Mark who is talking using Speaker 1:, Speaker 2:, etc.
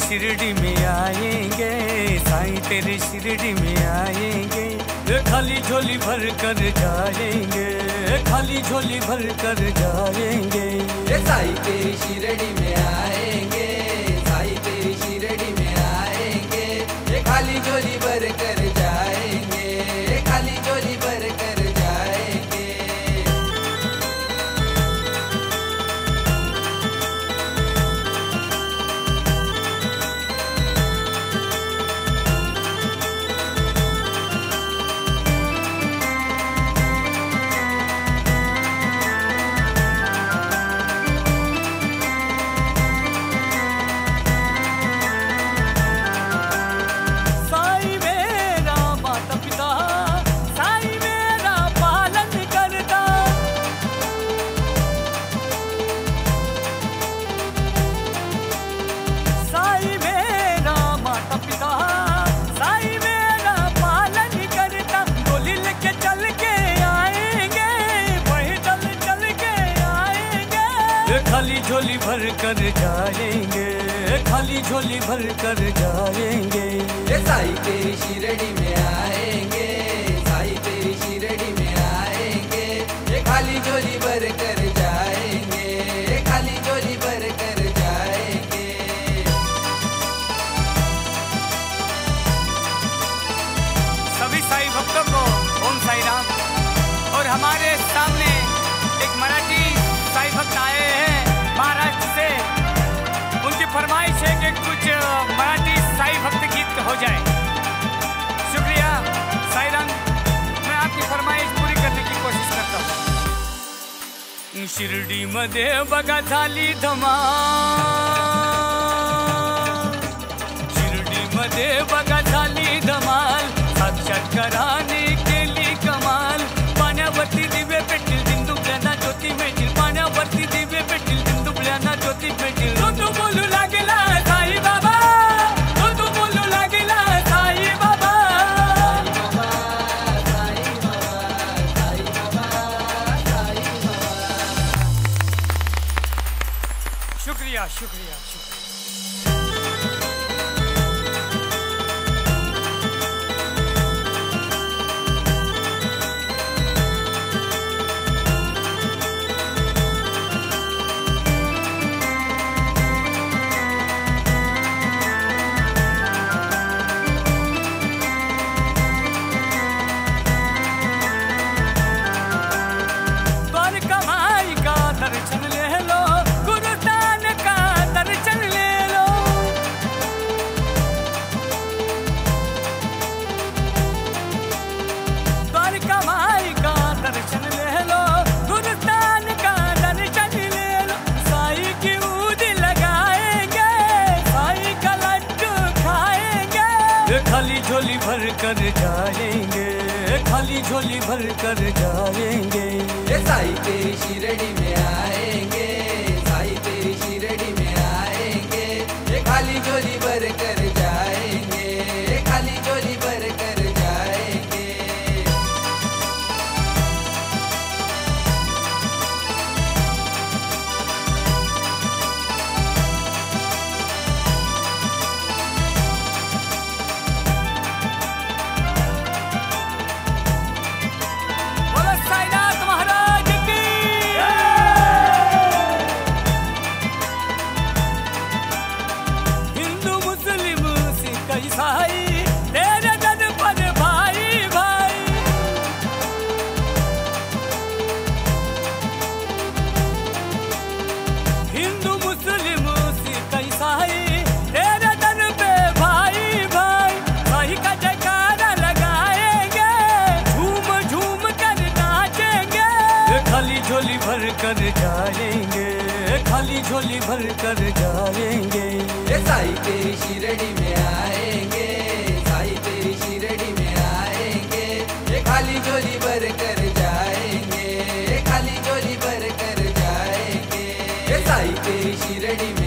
Speaker 1: शिरडी में आएंगे, साईं तेरी शिरडी में आएंगे, खाली झोली भर कर जाएंगे, खाली झोली भर कर जाएंगे।
Speaker 2: साईं तेरी शिरडी में आएंगे, साईं तेरी शिरडी में आएंगे, खाली झोली भर कर जाएंगे, खाली झोली भर कर जाएंगे।
Speaker 1: खाली झोली भर कर जाएंगे, खाली झोली भर कर जाएंगे।
Speaker 2: साईं तेरी शिरडी में आएंगे, साईं तेरी शिरडी में आएंगे, खाली झोली भर कर जाएंगे, खाली झोली भर कर जाएंगे।
Speaker 1: सभी साईं भक्तों को ओम साईं राम। और हमारे सामने एक मराठी साईं भक्त आए हैं महाराष्ट्र से। उनकी फरमाइश है कि कुछ मराठी साईं भक्त गीत हो जाए। शुक्रिया साईं राम, मैं आपकी फरमाइश पूरी करने की कोशिश करता हूँ। शिर्डी मध्ये बघा झाली धमाल, शिर्डी मध्ये बघा झाली धमाल, साक्षात्काराने केली कमाल। पाण्यावरती दिवे पेटील, दिंडुकल्यांना ज्योती मिळतील, पाण्यावरती दिवे पेटील, दिंडुकल्यांना ज्योती मिळतील। तू बोलू लागला साई बाबा, तू बोलू लागला साई बाबा,
Speaker 2: साई बाबा, साई बाबा, साई बाबा।
Speaker 1: शुक्रिया शुक्रिया शुक्रिया। दर्शन ले लो, गुरुदान का दर्शन ले लो। द्वारका माई का दर्शन ले लो, गुरुदान का दर्शन ले लो। साईं की ऊद लगाएंगे, साईं का लड्डू खाएंगे, खाली झोली भर कर जाएंगे, खाली झोली भर कर जाएंगे।
Speaker 2: साईं तेरी शिरडी में आएंगे, साईं तेरी शिरडी में आएंगे, खाली झोली भर कर जाएंगे, खाली झोली भर कर जाएंगे।
Speaker 1: बोलो साईनाथ महाराज की। हिंदू मुस्लिम सिख ईसाई तेरे दर पर भाई भाई, हिंदू मुस्लिम सिख ईसाई तेरे दर पे भाई भाई। साईं का जयकारा लगाएंगे, झूम झूम कर नाचेंगे, खाली झोली भर कर जाएंगे, खाली झोली भर कर जाएंगे।
Speaker 2: साईं तेरी शिरडी में आएंगे, साईं तेरी शिरडी में आएंगे, खाली झोली भर कर जाएंगे, खाली झोली भर कर जाएंगे। साईं तेरी शिरडी में